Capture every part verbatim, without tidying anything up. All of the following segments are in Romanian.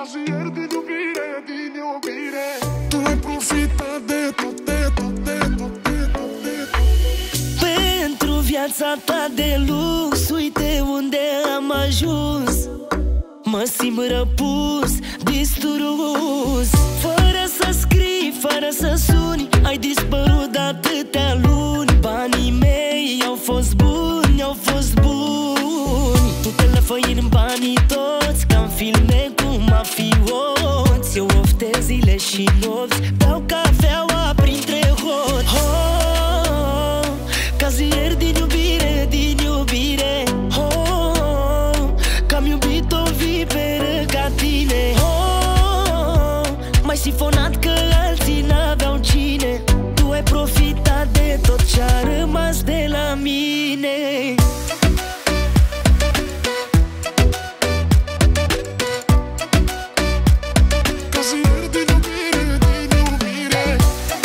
Cazier din iubire, din iubire. Tu ai profitat de tot, de tot, de tot, de tot, de tot. Pentru viața ta de lux, uite unde am ajuns. Mă simt răpus, distrus. Fără să scrii, fără să suni, ai dispărut de atâtea luni. Banii mei au fost buni, au fost buni. Tu te lăfăi în banii toți, ca în filme cu mafioți. Eu oftez zile și nopți, beau cafeaua printre hoți. Oh, cazier din iubire, din iubire. Oh, că-am iubit o viperă ca tine. Oh, m-ai sifonat că alții n-aveau cine. Tu ai profitat de tot ce-a rămas de la mine. Cazier din iubire, din iubire.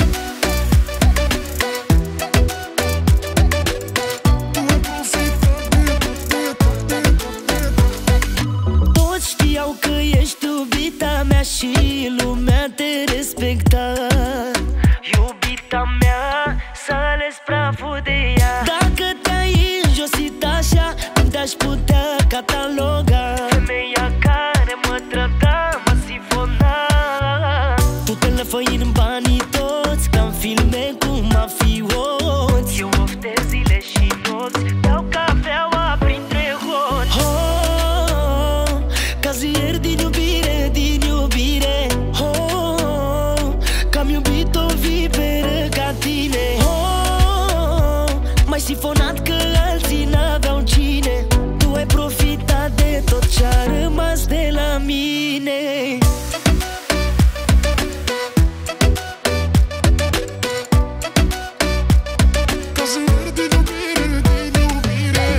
Tu ai profitat de tot, de tot, de tot, de tot. Toți știau că ești iubita mea și lumea te respecta. Iubita mea, să ales praful de ea. Dacă te-ai înjosit așa, cum te-aș putea cataloga? Femeia care mă trăda, mă sifona. Tu te lăfăi în banii toți, ca în filme cu mafioți. Eu oftez zile și nopți, beau cafeaua printre hoți. Oh, cazier din iubire, din iubire. Oh, că-am iubit o viperă ca tine. Oh, m-ai sifonat că alții n-aveau cine. Tu ai profitat de tot ce-a rămas de la mine. Cazier din iubire, din iubire.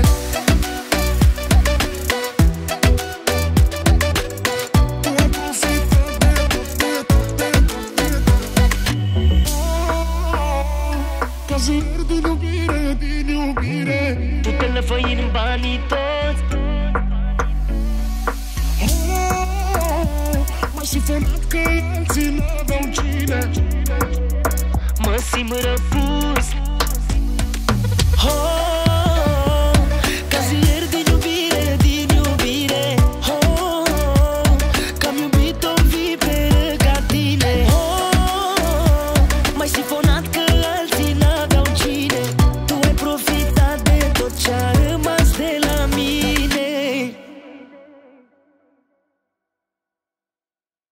Tu ai profitat de tot, de tot, de tot, de tot. Oh, cazier din iubire, din iubire. Tu te lăfăi în banii toți. Oh, m-ai sifonat că alții n-aveau cine. Mă simt răpus,